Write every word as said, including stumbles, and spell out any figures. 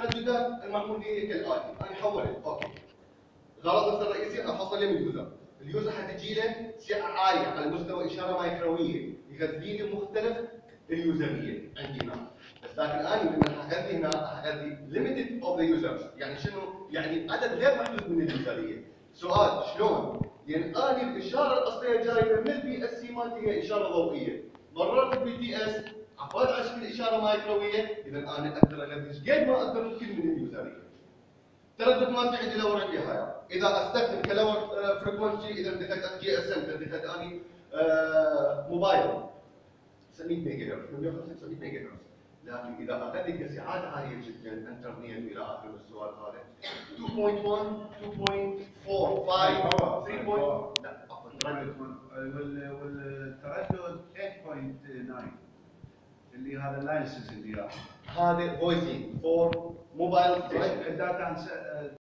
الترددات المعمول لي كالاتي، انا حولت اوكي. غرض الرئيسي انا حصل لي من اليوزر، اليوزر حتجي له سعه عاليه على مستوى اشاره مايكرويه يغذي لي مختلف اليوزريه عندي هنا. بس لكن انا لما حغذي هنا حغذي ليميتد اوف ذا يوزرز، يعني شنو؟ يعني عدد غير محدود من اليوزريه. سؤال شلون؟ لان انا الاشاره الاصليه جايه من البي اس سي مالتي هي اشاره ضوئيه، مررت بالبي تي اس عبالي على شكل اشاره مايكرويه، اذا انا اقدر اغذي قد ما اقدر ممكن من اليوزريه. تردد مالتي عندي لور هاي، اذا استخدم كلور فريكونسي، اذا دخلت جي اس ام، اذا دخلت اني آه موبايل تسعمية ميجا هرتز، مية وخمسة وتسعين ميجا هرتز. لكن اذا اغذي كسعات عاليه جدا انترنت الى اخر السؤال هذا اثنين فاصلة واحد اثنين فاصلة أربعة ثلاثة لا عفوا تردد والتردد ثمانية فاصلة تسعة اللي هذا اللايسنس اللي هذا فويسنج فور موبايل ستيشن. الداتا